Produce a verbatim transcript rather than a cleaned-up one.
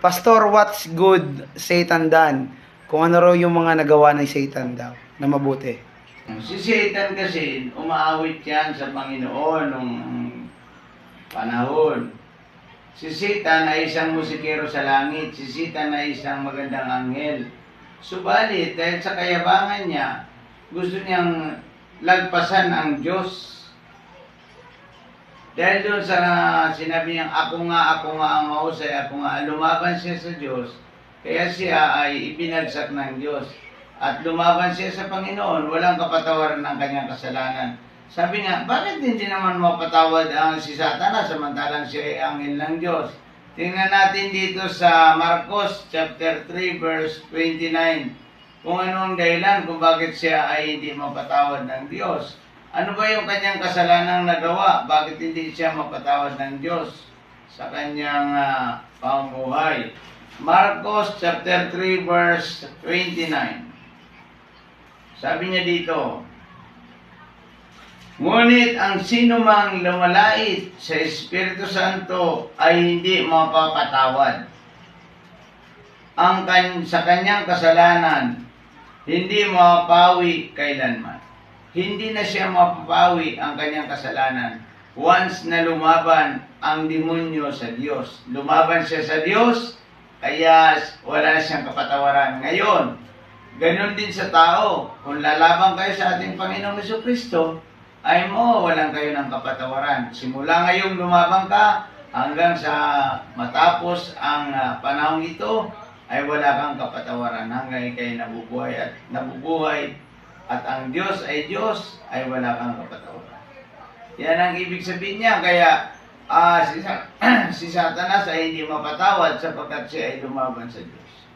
Pastor, what's good Satan done? Kung ano raw yung mga nagawa ng Satan daw na mabuti. Si Satan kasi, umaawit yan sa Panginoon nung panahon. Si Satan ay isang musikero sa langit. Si Satan ay isang magandang anghel. Subalit, dahil sa kayabangan niya, gusto niyang lagpasan ang Diyos. Dahil doon sa sinabi niyang, ako nga, ako nga ang mahusay, ako nga, lumaban siya sa Diyos, kaya siya ay ibinagsak ng Diyos. At lumaban siya sa Panginoon, walang kapatawaran ng kanyang kasalanan. Sabi nga, bakit hindi naman mapatawad ang si Satanas samantalang siya ay anghel ng Diyos? Tingnan natin dito sa Marcos chapter three verse twenty-nine kung anong dahilan kung bakit siya ay hindi mapatawad ng Diyos. Ano ba yung kanyang kasalanang nagawa? Bakit hindi siya mapatawad ng Diyos sa kanyang uh, pamumuhay? Marcos chapter three verse twenty-nine. Sabi niya dito, ngunit ang sinumang lumalait sa Espiritu Santo ay hindi mapapatawad. Ang kan sa kanyang kasalanan, hindi mapapawi kailanman. Hindi na siya mapapawi ang kanyang kasalanan once na lumaban ang demonyo sa Diyos. Lumaban siya sa Diyos, kaya wala na siyang kapatawaran. Ngayon, ganon din sa tao. Kung lalaban kayo sa ating Panginoong Jesucristo, ay mawawalan kayo ng kapatawaran. Simula ngayong lumaban ka, hanggang sa matapos ang uh, panahon ito, ay wala kang kapatawaran hanggang kayo nabubuhay at nabubuhay. At ang Diyos ay Diyos, ay wala kang kapatawaran. Yan ang ibig sabihin niya. Kaya uh, si, si Satanas ay hindi mapatawad sapagkat siya ay lumaban sa Diyos.